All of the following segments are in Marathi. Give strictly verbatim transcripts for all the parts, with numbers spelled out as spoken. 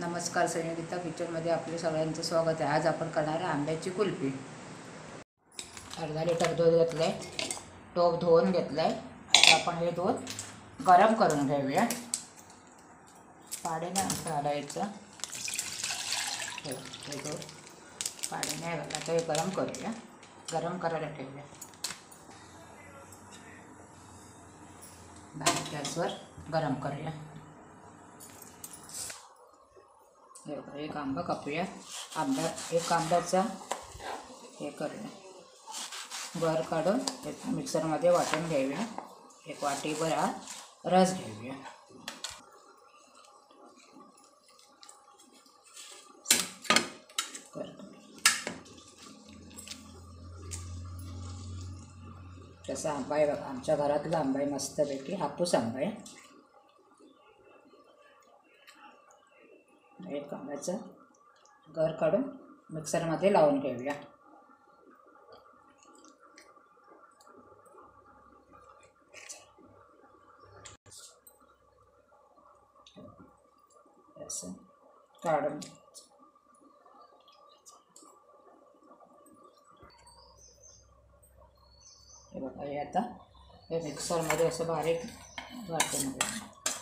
नमस्कार, संयोगिता किचनमध्ये आपले सगळ्यांचं स्वागत आहे। आज आपण करणार आहे आंब्याची कुल्फी। अर्धा लिटर दूध घेतलं आहे, टोप धुवून घेतलं आहे। आता आपण हे दूध गरम करून घेऊया। पाणी नाही घालायचं, हे दूध पाणी नाही घालायचं, हे गरम करूया। गरम करायला ठेवूया, बारीक गॅसवर गरम करूया। एक आंबा कापूया। आंबा एक आंब्याचा हे करूया, गर काढून मिक्सरमध्ये वाटून घेऊया। एक वाटीभर हा रस घेऊया। तसा आंबा आहे बघा, आमच्या घरातला आंबा आहे, मस्तपैकी हापूस आंबा आहे। एक आंब्याचं गर काढून मिक्सरमध्ये लावून घेऊया। असं काढून हे बघा, हे आता हे मिक्सरमध्ये असं बारीक वाटून घेऊया।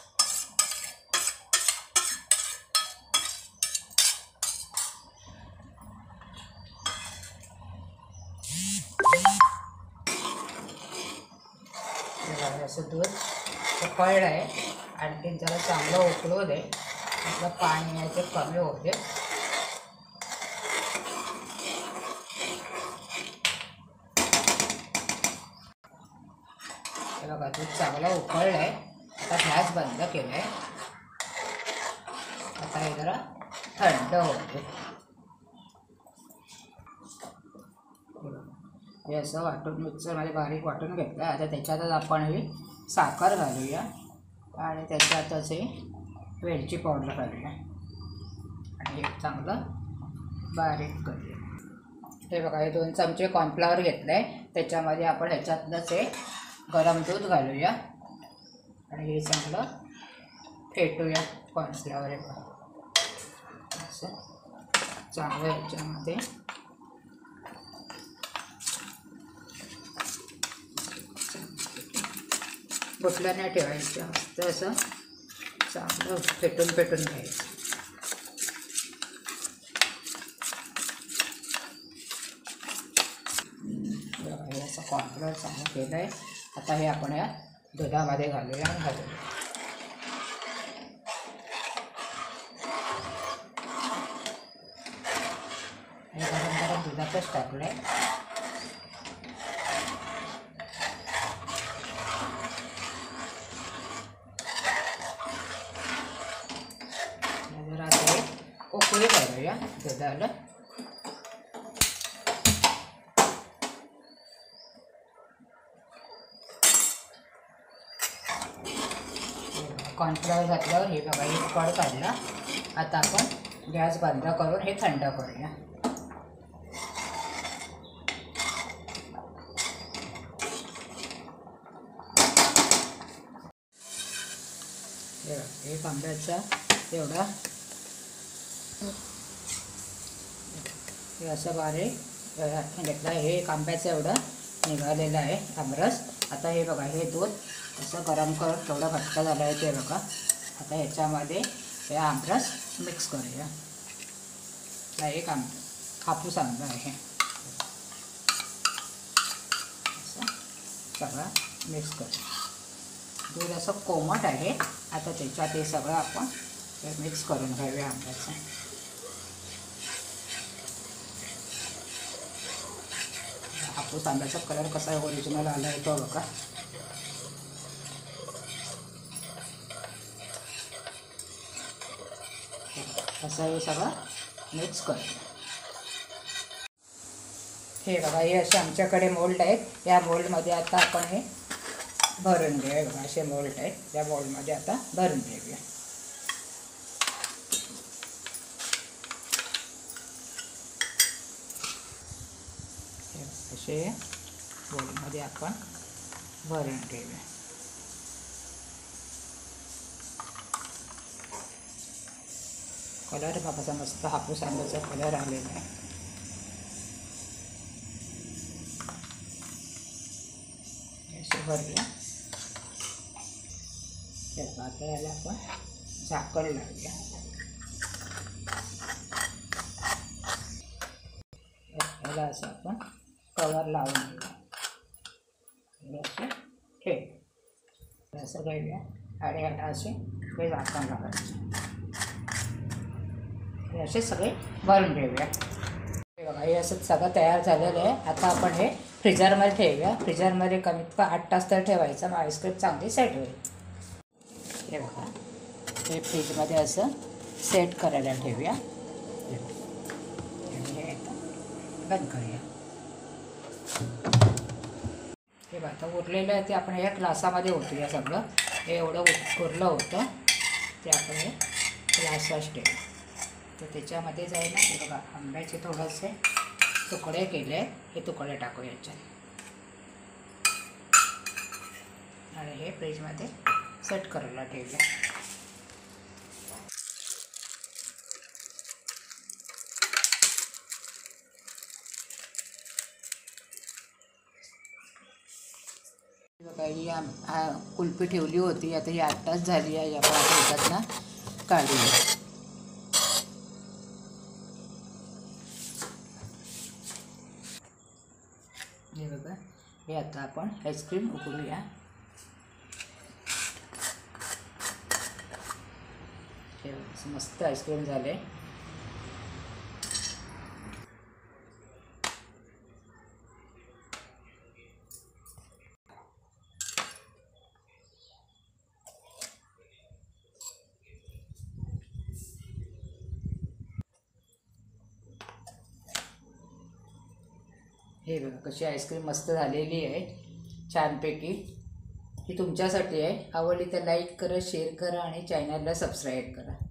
असं दूध उकळलं आहे, आणखी जरा चांगलं उकळू दे, आपलं पाणी आहे ते कमी होऊ दे। हे बघा, दूध चांगलं उकळलं आहे। आता गॅस बंद केला आहे। आता हे जरा थंड होऊ दे। हे असं वाटून मिक्सरमध्ये बारीक वाटून घेतलं। आता त्याच्यातच आपण ही साखर घालूया आणि त्याच्यातच हे वेलची पावडर घालूया आणि हे चांगलं बारीक करूया। हे बघा, हे दोन चमचे कॉर्नफ्लॉवर घेतलं आहे, त्याच्यामध्ये आपण ह्याच्यातलंच हे गरम दूध घालूया आणि हे चांगलं फेटूया। कॉर्नफ्लॉवर हे असं चांगलं ह्याच्यामध्ये बोटला नाही ठेवायचं, मस्त असं चांगलं फेटून फेटून घ्यायचं। हे असं कॉर्नफ्लॉवर चांगलं केलं आहे। आता हे आपण या दुधामध्ये घालूया आणि घालूया। हे गरम गरम दुधातच टाकलं आहे। जरा ते उकळी काढूया दुधाला। कॉर्नफ्लॉवर घातल्यावर हे बघा, हे कड काढला। आता आपण गॅस बंद करून हे थंड करूया। एक आंब्याचा एवढा हे असं बारीक घेतलं आहे। हे एक आंब्याचं एवढं निघालेलं आहे आमरस। आता हे बघा, हे दूध असं गरम करून थोडं घट्ट झालं आहे ते बघा। आता ह्याच्यामध्ये हे आमरस मिक्स करूया। हा एक आंबा हापूस आंबा आहे, असं सगळं मिक्स करूया। दूध असं कोमट आहे। आता त्याच्यात हे सगळं आपण हे मिक्स करून घेऊया आंब्याचं। हापूस आंब्याचा कलर कसा ओरिजिनल आला आहे तो बघा। असं हे सगळं मिक्स करूया। हे बघा, हे असे आमच्याकडे मोल्ड आहेत। या मोल्डमध्ये आता आपण हे भरून घेऊया। बघा, असे मोल्ड आहेत, या मोल्डमध्ये आता भरून घेऊया। असे मोल्डमध्ये आपण भरून घेऊया। कलर बाबाचा मस्त हापूस आंब्याचा कलर आलेला आहे. असे भरूया. आता याला आपण झाकण लावूया. याला असं आपण कवर लावून घेऊया. असं ठेव असं घेऊया आणि याला असे हे झाकण लावायचे. हे असे सगळे भरून ठेवूया. हे बघा हे असं सगळं तयार झालेलं आहे. आता आपण हे फ्रीजरमध्ये ठेवूया. फ्रीजरमध्ये कमीत कमी आठ तास तर ठेवायचं, मग आईस्क्रीम चांगली सेट होईल. हे बघा हे फ्रीजमध्ये असं सेट करायला ठेवूया. आणि हे आता बंद करूया. हे बघा आता उरलेलं आहे ते आपण या ग्लासामध्ये ओतूया. सगळं हे एवढं उरलं होतं ते आपण हे ग्लासात ठेवू. तर त्याच्यामध्ये जाईल ना हे बघा आंब्याचे थोडेसे तुकडे केले, हे तुकडे टाकू याच्यात आणि हे फ्रीजमध्ये सेट करायला ठेवूया. बघा ही कुल्फी ठेवली होती, आता ही आठ तास झाली आहे. आपण आता ह्याच्यातनं काढूया. हे बघा हे आता आपण आईस्क्रीम उकळूया. हे मस्त आईस्क्रीम झाले. हे बघा कशी आईस्क्रीम मस्त झालेली आहे छानपैकी. ही तुमच्यासाठी आहे. आवडली तर लाईक करा, शेअर करा आणि चॅनलला सबस्क्राईब करा.